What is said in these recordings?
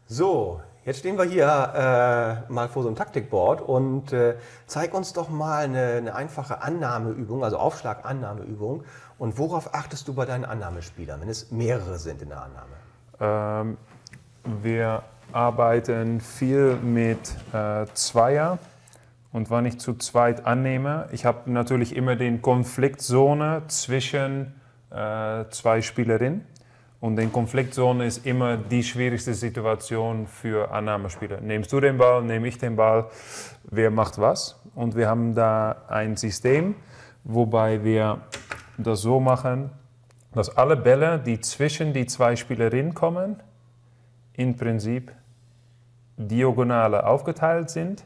So, jetzt stehen wir hier mal vor so einem Taktikboard und zeig uns doch mal eine einfache Annahmeübung, also Aufschlag-Annahmeübung. Und worauf achtest du bei deinen Annahmespielern, wenn es mehrere sind in der Annahme? Wir arbeiten viel mit Zweier und wenn ich zu zweit annehme, ich habe natürlich immer die Konfliktzone zwischen zwei Spielerinnen. Und die Konfliktzone ist immer die schwierigste Situation für Annahmespieler. Nimmst du den Ball, nehme ich den Ball, wer macht was? Und wir haben da ein System, wobei wir das so machen, dass alle Bälle, die zwischen die zwei Spielerinnen kommen, im Prinzip diagonale aufgeteilt sind.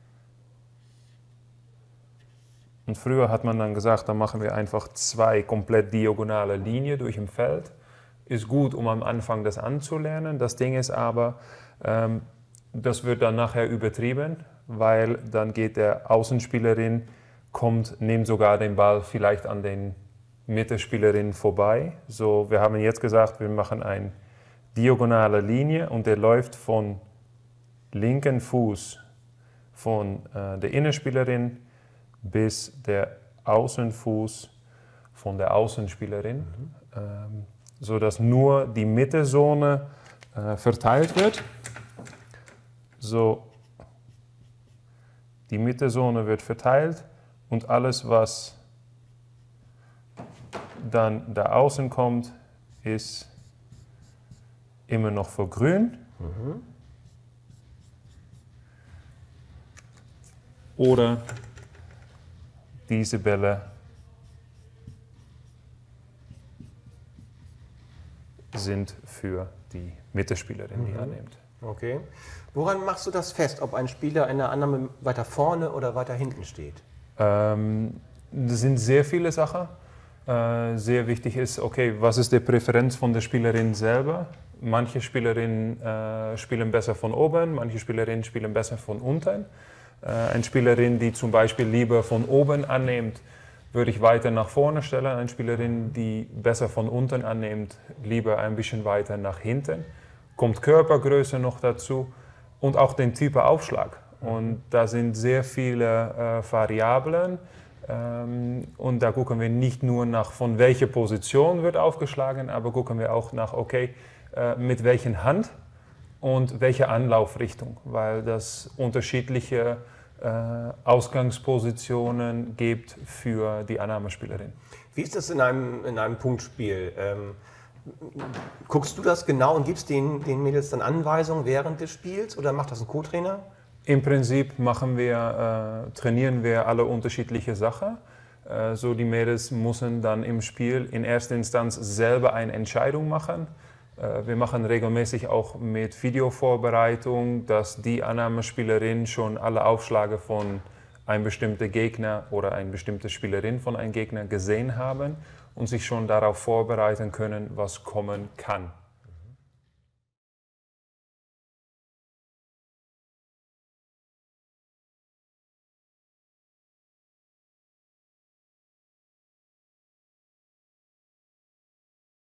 Und früher hat man dann gesagt, dann machen wir einfach zwei komplett diagonale Linien durch im Feld. Ist gut, um am Anfang das anzulernen. Das Ding ist aber, das wird dann nachher übertrieben, weil dann geht der Außenspielerin, nimmt sogar den Ball vielleicht an den Mittelspielerin vorbei. So, wir haben jetzt gesagt, wir machen eine diagonale Linie und der läuft von linken Fuß von der Innenspielerin bis der Außenfuß von der Außenspielerin. Sodass nur die Mittezone verteilt wird. So, die Mittezone wird verteilt und alles, was dann da außen kommt, ist immer noch für grün. Oder diese Bälle sind für die Mittelspielerin, die annimmt. Okay. Woran machst du das fest, ob ein Spieler in der Annahme weiter vorne oder weiter hinten steht? Das sind sehr viele Sachen. Sehr wichtig ist, okay, was ist die Präferenz von der Spielerin selber? Manche Spielerinnen spielen besser von oben, manche Spielerinnen spielen besser von unten. Eine Spielerin, die zum Beispiel lieber von oben annimmt, würde ich weiter nach vorne stellen. Eine Spielerin, die besser von unten annimmt, lieber ein bisschen weiter nach hinten. Kommt Körpergröße noch dazu und auch den Typ Aufschlag. Und da sind sehr viele Variablen. Und da gucken wir nicht nur nach, von welcher Position wird aufgeschlagen, aber gucken wir auch nach, okay, mit welcher Hand und welche Anlaufrichtung, weil das unterschiedliche Ausgangspositionen gibt für die Annahmespielerin. Wie ist das in einem Punktspiel? Guckst du das genau und gibst den Mädels dann Anweisungen während des Spiels oder macht das ein Co-Trainer? Im Prinzip trainieren wir alle unterschiedliche Sachen. So die Mädels müssen dann im Spiel in erster Instanz selber eine Entscheidung machen. Wir machen regelmäßig auch mit Videovorbereitung, dass die Annahmespielerin schon alle Aufschläge von einem bestimmten Gegner oder eine bestimmte Spielerin von einem Gegner gesehen haben und sich schon darauf vorbereiten können, was kommen kann.